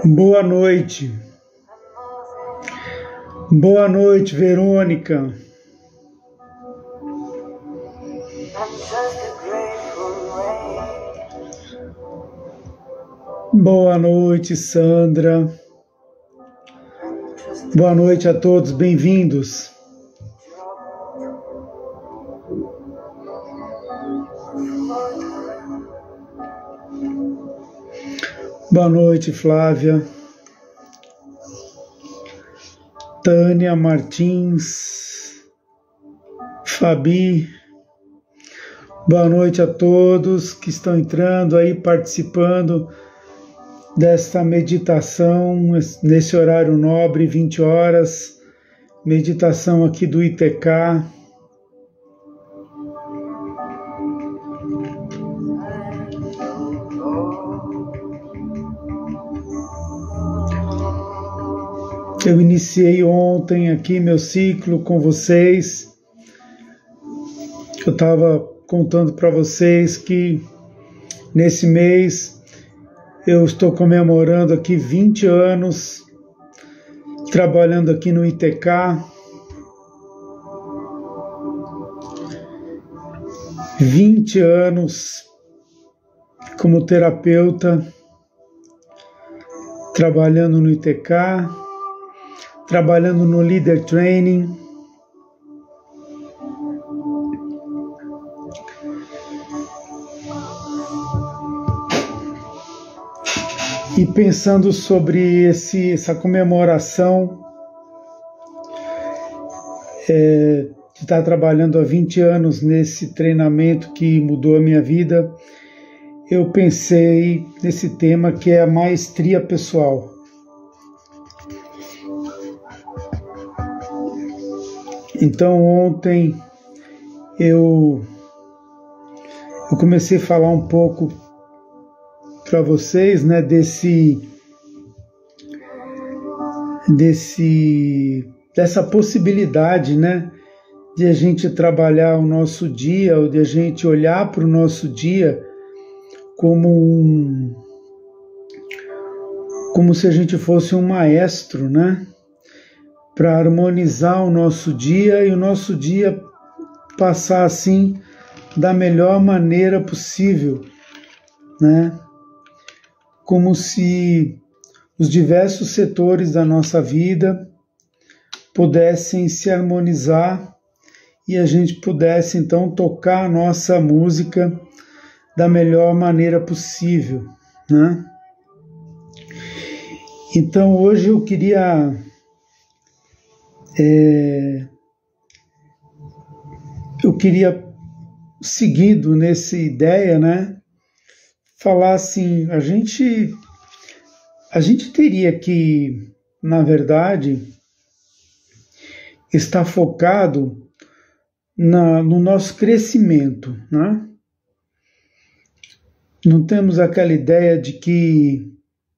Boa noite. Boa noite, Verônica. Boa noite, Sandra. Boa noite a todos, bem-vindos. Boa noite, Flávia. Tânia Martins, Fabi. Boa noite a todos que estão entrando aí, participando desta meditação nesse horário nobre, 20 horas, meditação aqui do ITK. Eu iniciei ontem aqui meu ciclo com vocês. Eu estava contando para vocês que nesse mês eu estou comemorando aqui 20 anos trabalhando aqui no ITK. Vinte anos como terapeuta, trabalhando no ITK, trabalhando no Leader Training. E pensando sobre essa comemoração de estar trabalhando há 20 anos nesse treinamento que mudou a minha vida, eu pensei nesse tema que é a maestria pessoal. Então ontem eu comecei a falar um pouco para vocês, né, dessa possibilidade, né, de a gente trabalhar o nosso dia, ou de a gente olhar para o nosso dia como se a gente fosse um maestro, né, para harmonizar o nosso dia e o nosso dia passar assim da melhor maneira possível, né? Como se os diversos setores da nossa vida pudessem se harmonizar e a gente pudesse então tocar a nossa música da melhor maneira possível, né? Então hoje eu queria seguindo nessa ideia, né, falar assim, a gente teria que, na verdade, estar focado no nosso crescimento, né? Não temos aquela ideia de que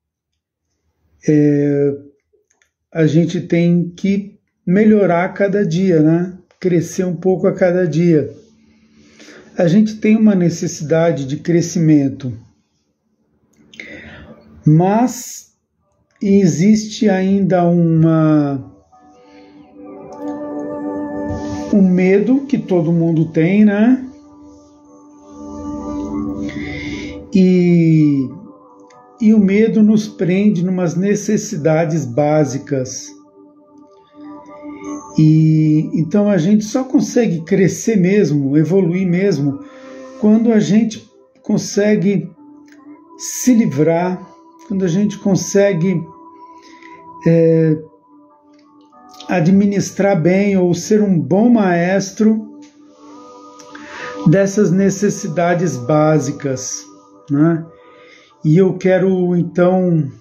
a gente tem que melhorar a cada dia, né? Crescer um pouco a cada dia. A gente tem uma necessidade de crescimento, mas existe ainda um medo que todo mundo tem, né? E o medo nos prende numas necessidades básicas. E então a gente só consegue crescer mesmo, evoluir mesmo, quando a gente consegue se livrar, quando a gente consegue administrar bem ou ser um bom maestro dessas necessidades básicas, né? E eu quero então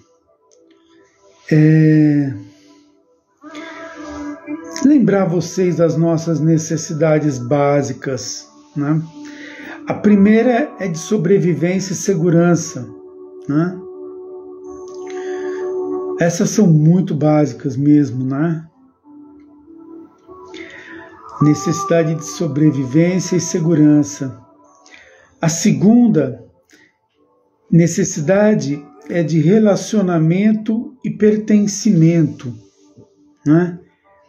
lembrar vocês das nossas necessidades básicas, né? A primeira é de sobrevivência e segurança, né? Essas são muito básicas mesmo, né? Necessidade de sobrevivência e segurança. A segunda necessidade é de relacionamento e pertencimento, né?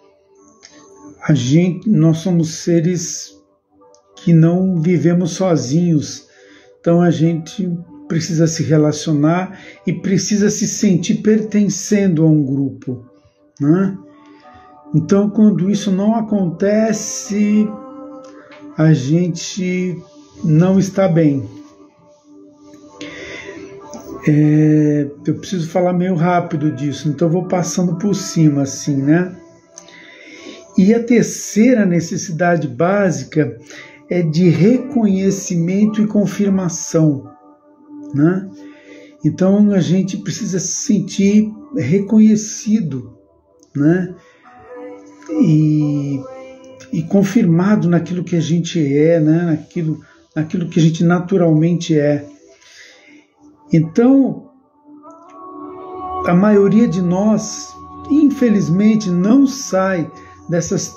Nós somos seres que não vivemos sozinhos, então a gente precisa se relacionar e precisa se sentir pertencendo a um grupo, né? Então, quando isso não acontece, a gente não está bem. Eu preciso falar meio rápido disso, então eu vou passando por cima assim, né? E a terceira necessidade básica é de reconhecimento e confirmação, né? Então a gente precisa se sentir reconhecido, né? E confirmado naquilo que a gente é, né? naquilo que a gente naturalmente é. Então, a maioria de nós, infelizmente, não sai dessas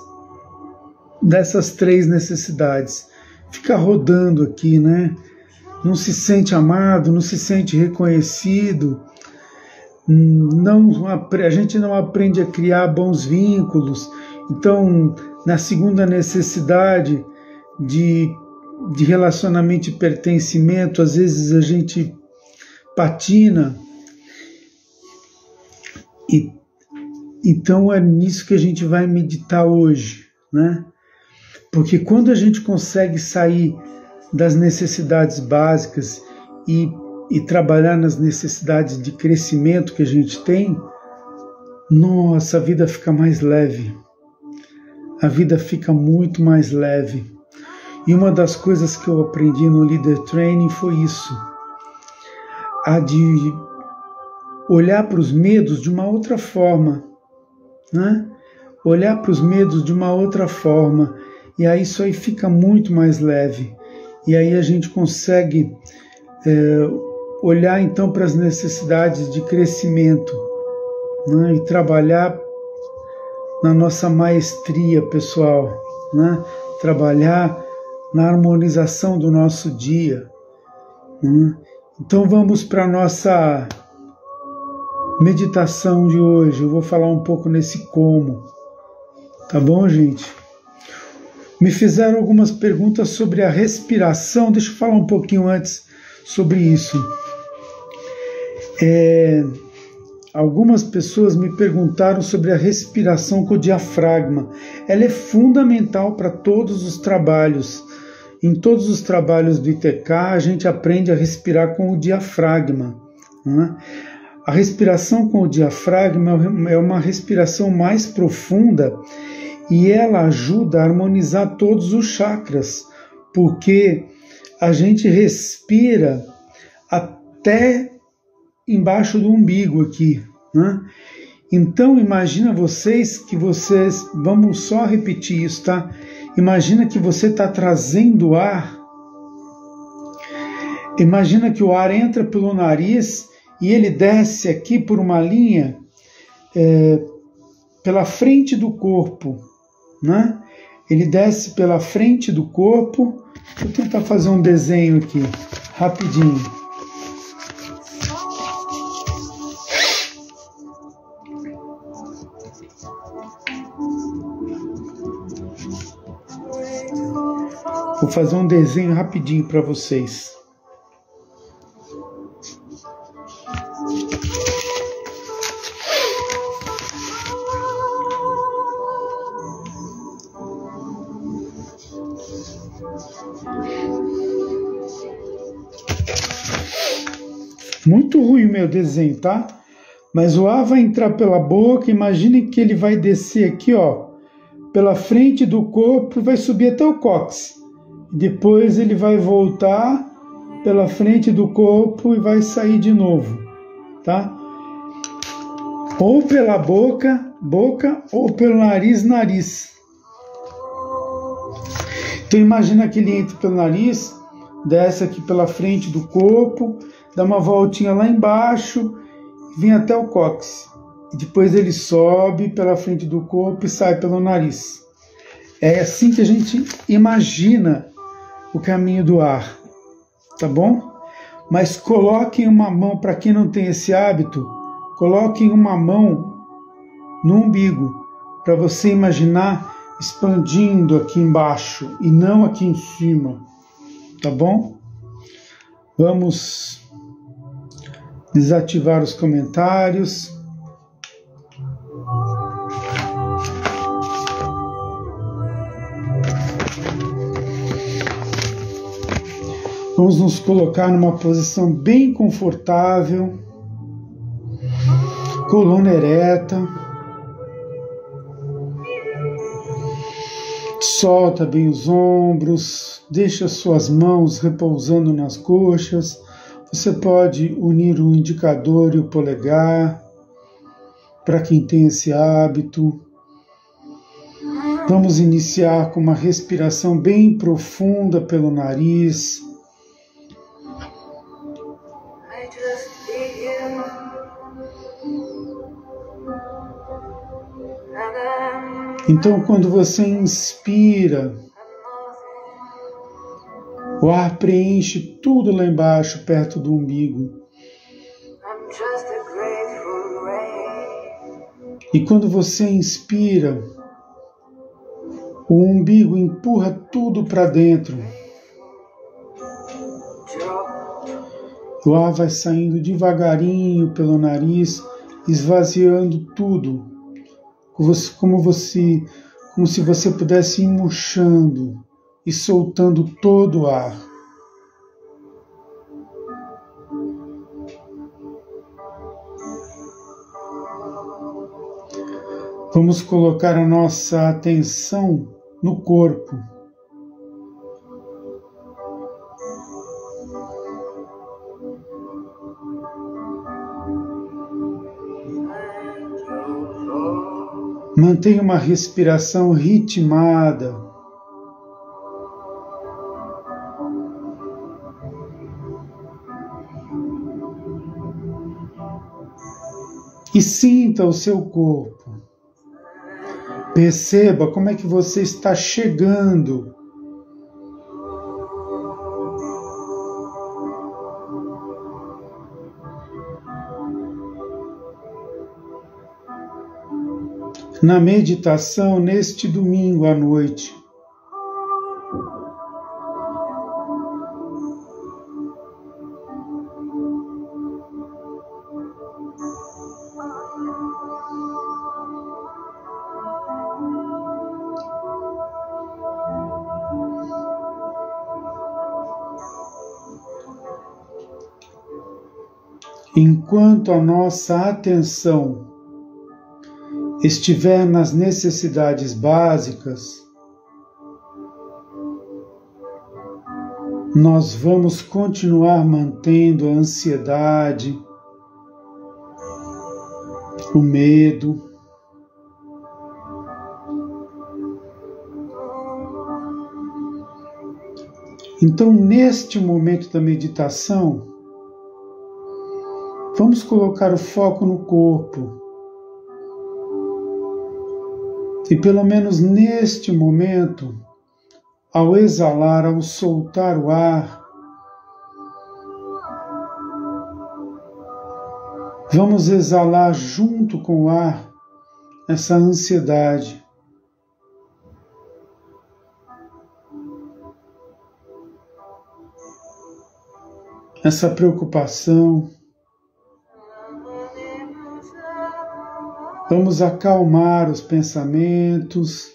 três necessidades. Fica rodando aqui, né? Não se sente amado, não se sente reconhecido, a gente não aprende a criar bons vínculos. Então, na segunda necessidade de relacionamento e pertencimento, às vezes a gente patina. Então é nisso que a gente vai meditar hoje, né? Porque quando a gente consegue sair das necessidades básicas e trabalhar nas necessidades de crescimento que a gente tem, nossa, a vida fica mais leve. A vida fica muito mais leve. E uma das coisas que eu aprendi no Leader Training foi isso. A de olhar para os medos de uma outra forma, né? Olhar para os medos de uma outra forma. E aí isso aí fica muito mais leve. E aí a gente consegue olhar então para as necessidades de crescimento, né? E trabalhar na nossa maestria pessoal, né? Trabalhar na harmonização do nosso dia, né? Então vamos para a nossa meditação de hoje. Eu vou falar um pouco nesse como, tá bom, gente? Me fizeram algumas perguntas sobre a respiração. Deixa eu falar um pouquinho antes sobre isso. Algumas pessoas me perguntaram sobre a respiração com o diafragma. Ela é fundamental para todos os trabalhos. Em todos os trabalhos do ITK, a gente aprende a respirar com o diafragma, né? A respiração com o diafragma é uma respiração mais profunda e ela ajuda a harmonizar todos os chakras, porque a gente respira até embaixo do umbigo aqui, né? Então imagina vamos só repetir isso, tá? Imagina que você está trazendo ar. Imagina que o ar entra pelo nariz e ele desce aqui por uma linha pela frente do corpo, né? Ele desce pela frente do corpo. Vou tentar fazer um desenho aqui, rapidinho. Vou fazer um desenho rapidinho para vocês. Muito ruim o meu desenho, tá? Mas o ar vai entrar pela boca. Imagine que ele vai descer aqui, ó, pela frente do corpo e vai subir até o cóccix. Depois ele vai voltar pela frente do corpo e vai sair de novo, tá? Ou pela boca, ou pelo nariz. Então imagina que ele entra pelo nariz, desce aqui pela frente do corpo, dá uma voltinha lá embaixo, vem até o cóccix. E depois ele sobe pela frente do corpo e sai pelo nariz. É assim que a gente imagina o caminho do ar, tá bom? Mas coloquem uma mão, para quem não tem esse hábito, coloquem uma mão no umbigo, para você imaginar expandindo aqui embaixo e não aqui em cima, tá bom? Vamos desativar os comentários. Vamos nos colocar numa posição bem confortável, coluna ereta. Solta bem os ombros, deixa suas mãos repousando nas coxas. Você pode unir o indicador e o polegar, para quem tem esse hábito. Vamos iniciar com uma respiração bem profunda pelo nariz. Então, quando você inspira, o ar preenche tudo lá embaixo, perto do umbigo. E quando você inspira, o umbigo empurra tudo para dentro. O ar vai saindo devagarinho pelo nariz, esvaziando tudo. Como se você pudesse ir murchando e soltando todo o ar. Vamos colocar a nossa atenção no corpo. Mantenha uma respiração ritmada. E sinta o seu corpo. Perceba como é que você está chegando. Na meditação neste domingo à noite. Enquanto a nossa atenção estiver nas necessidades básicas, nós vamos continuar mantendo a ansiedade, o medo. Então, neste momento da meditação, vamos colocar o foco no corpo. E pelo menos neste momento, ao exalar, ao soltar o ar, vamos exalar junto com o ar essa ansiedade. Essa preocupação. Vamos acalmar os pensamentos.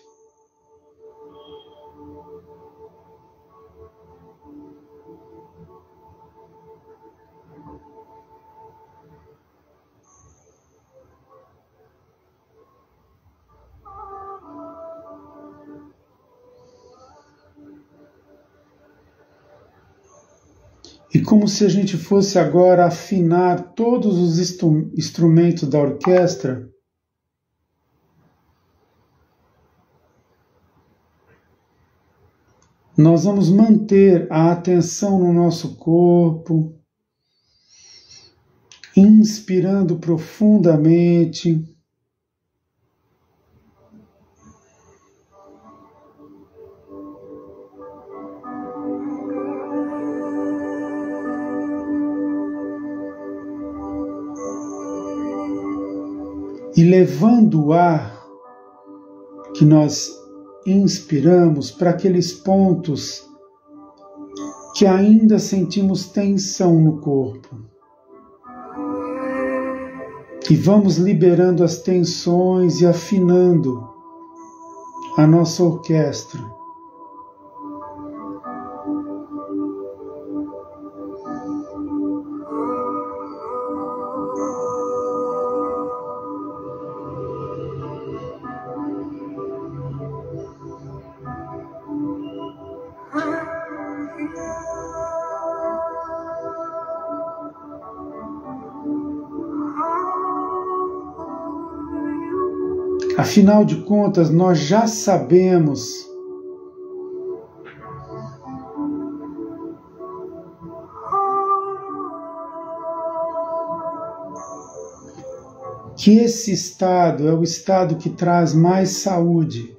E como se a gente fosse agora afinar todos os instrumentos da orquestra, nós vamos manter a atenção no nosso corpo, inspirando profundamente. e levando o ar que nós inspiramos para aqueles pontos que ainda sentimos tensão no corpo. E vamos liberando as tensões e afinando a nossa orquestra. Afinal de contas, nós já sabemos que esse estado é o estado que traz mais saúde.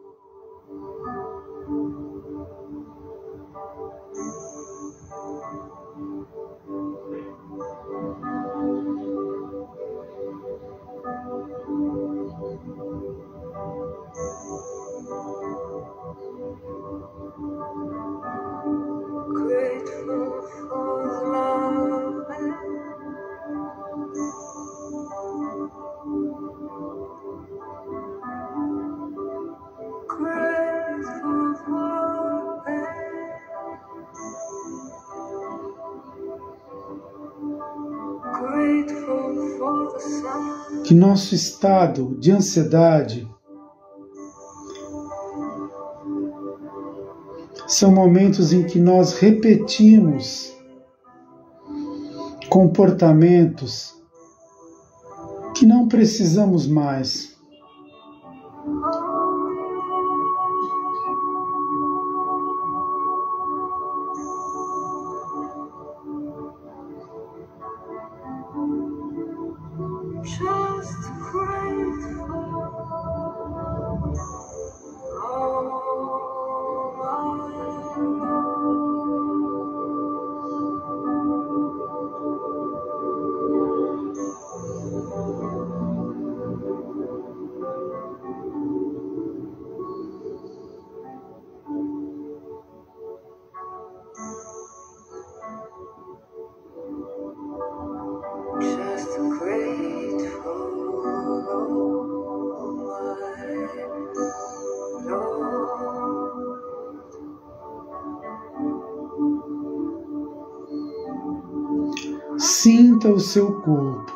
Que nosso estado de ansiedade são momentos em que nós repetimos comportamentos que não precisamos mais. Sinta o seu corpo.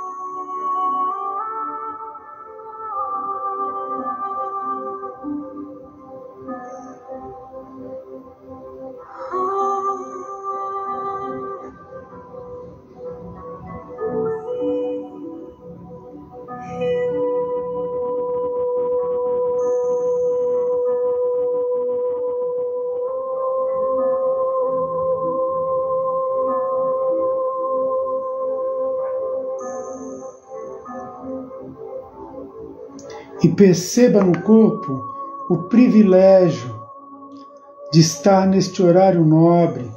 E perceba no corpo o privilégio de estar neste horário nobre,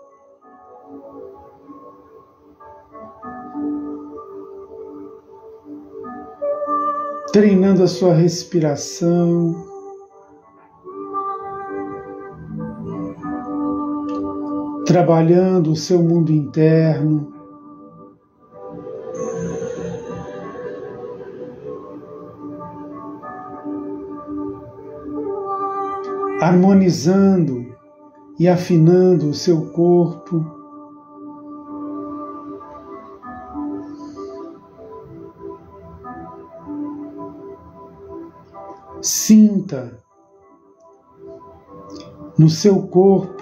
treinando a sua respiração, trabalhando o seu mundo interno. Harmonizando e afinando o seu corpo. Sinta no seu corpo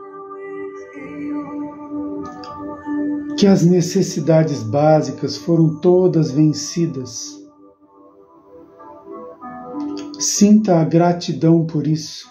que as necessidades básicas foram todas vencidas. Sinta a gratidão por isso.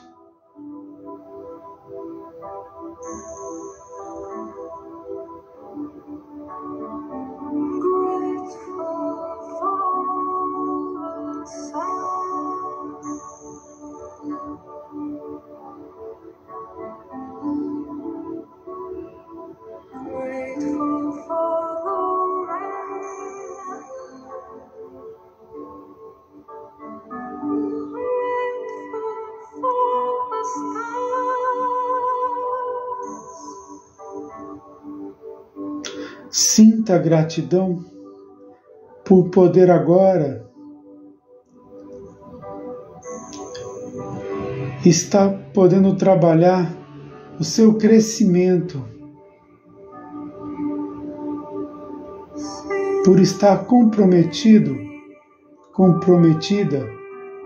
Sinta a gratidão por poder agora estar podendo trabalhar o seu crescimento, por estar comprometido, comprometida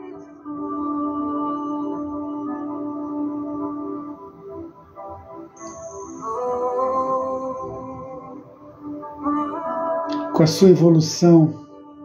com a sua evolução.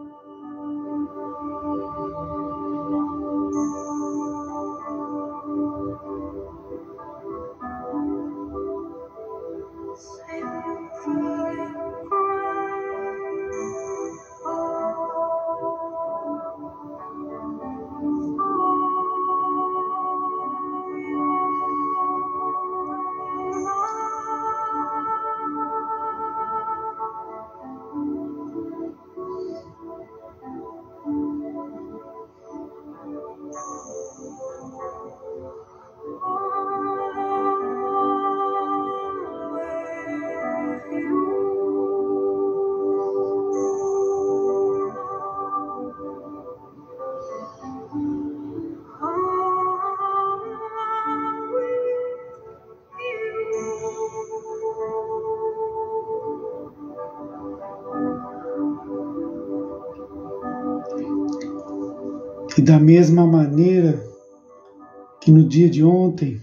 E da mesma maneira que no dia de ontem,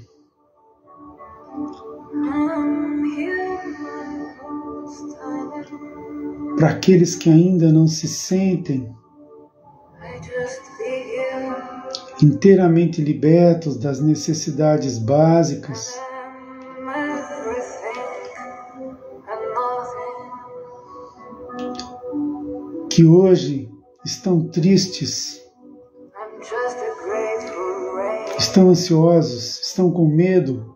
para aqueles que ainda não se sentem inteiramente libertos das necessidades básicas, que hoje estão tristes, estão ansiosos, estão com medo,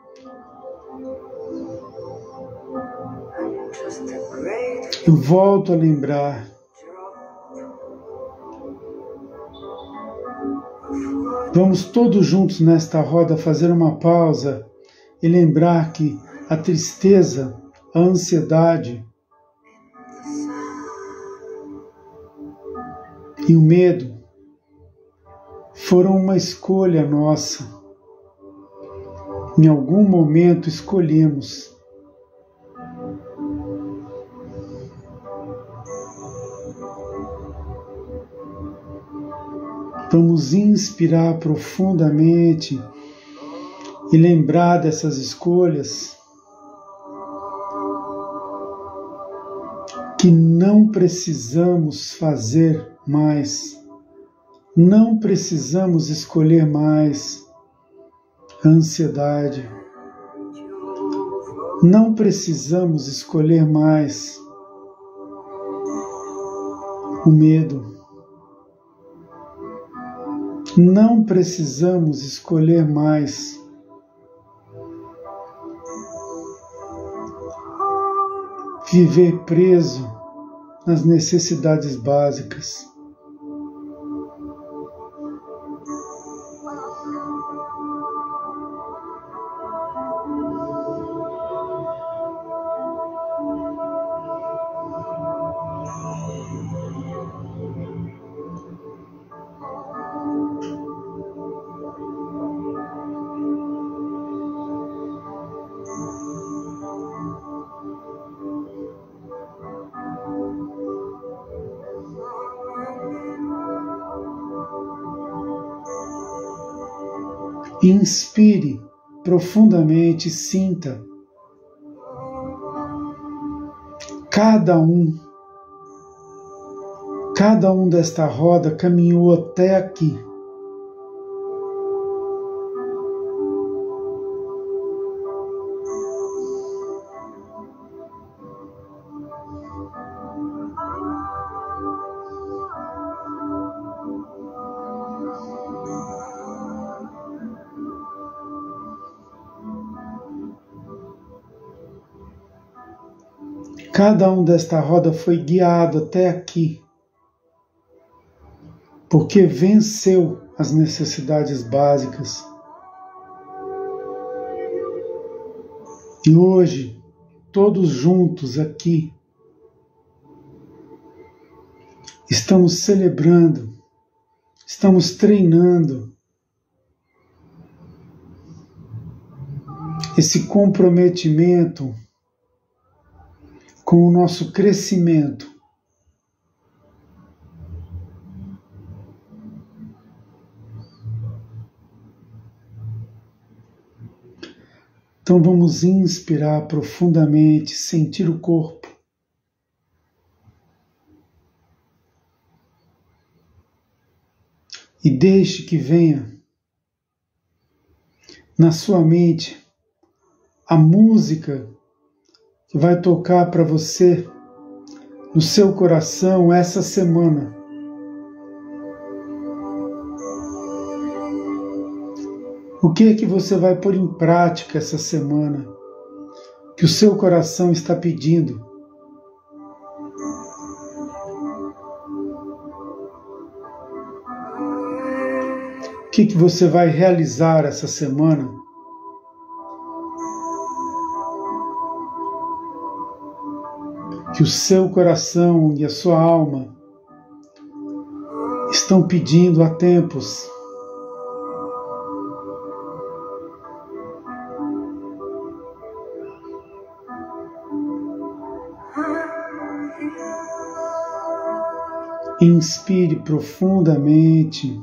eu volto a lembrar vamos todos juntos nesta roda fazer uma pausa e lembrar que a tristeza, a ansiedade e o medo foram uma escolha nossa. Em algum momento escolhemos. Vamos inspirar profundamente e lembrar dessas escolhas que não precisamos fazer mais. Não precisamos escolher mais a ansiedade. Não precisamos escolher mais o medo. Não precisamos escolher mais viver preso nas necessidades básicas. Inspire profundamente, sinta. Cada um desta roda caminhou até aqui. Cada um desta roda foi guiado até aqui, porque venceu as necessidades básicas. E hoje, todos juntos aqui, Estamos celebrando, estamos treinando esse comprometimento com o nosso crescimento. Então vamos inspirar profundamente, sentir o corpo. E deixe que venha na sua mente a música que vai tocar para você no seu coração essa semana. O que é que você vai pôr em prática essa semana que o seu coração está pedindo? O que você vai realizar essa semana? Que o seu coração e a sua alma estão pedindo há tempos. Inspire profundamente.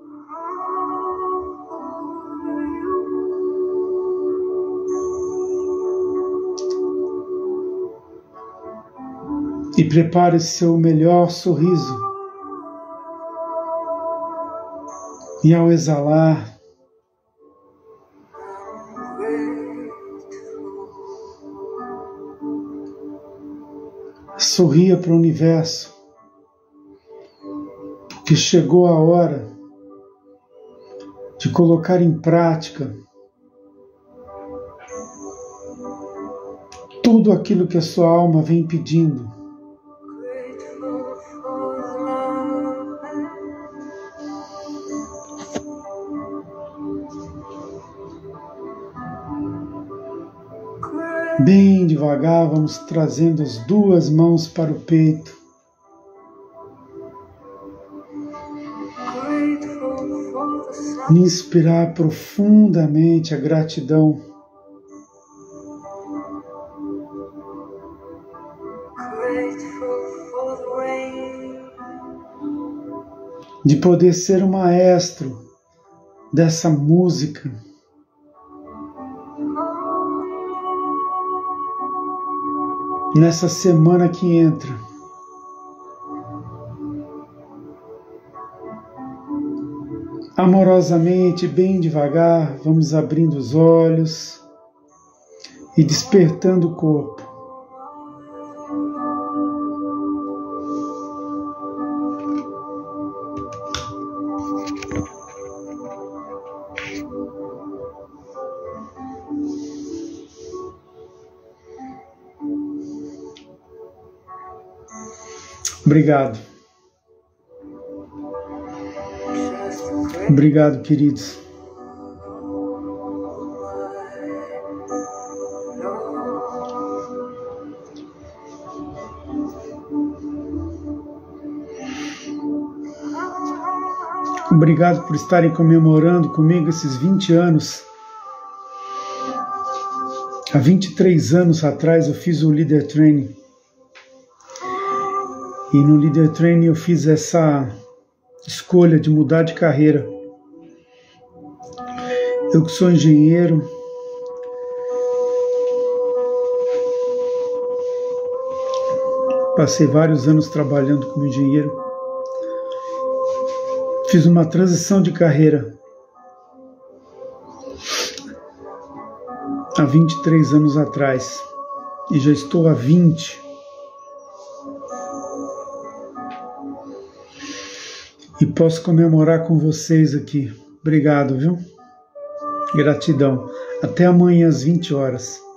E prepare seu melhor sorriso. E ao exalar, sorria para o universo, porque chegou a hora de colocar em prática tudo aquilo que a sua alma vem pedindo. Bem devagar, vamos trazendo as duas mãos para o peito. Inspirar profundamente a gratidão. De poder ser o maestro dessa música. Nessa semana que entra. Amorosamente, bem devagar, vamos abrindo os olhos e despertando o corpo. Obrigado. Obrigado, queridos. Obrigado por estarem comemorando comigo esses 20 anos. Há 23 anos atrás eu fiz o Leader Training. E no Leader Training eu fiz essa escolha de mudar de carreira. Eu que sou engenheiro, passei vários anos trabalhando como engenheiro, fiz uma transição de carreira há 23 anos atrás e já estou há 20. E posso comemorar com vocês aqui. Obrigado, viu? Gratidão. Até amanhã às 20 horas.